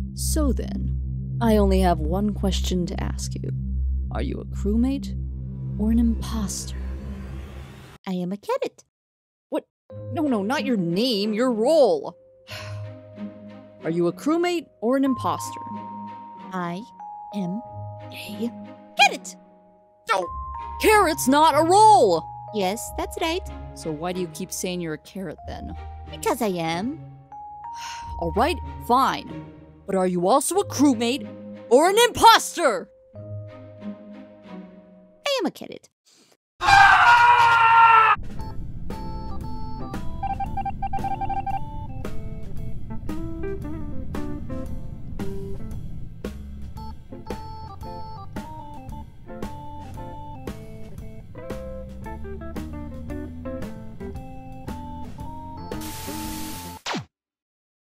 So then, I only have one question to ask you. Are you a crewmate or an imposter? I am a Kitten. What? No, not your name, your role. Are you a crewmate or an imposter? I am a Kitten. No! Carrot's not a role! Yes, that's right. So why do you keep saying you're a carrot then? Because I am. Alright, fine. But are you also a crewmate or an imposter? I am a Kitten.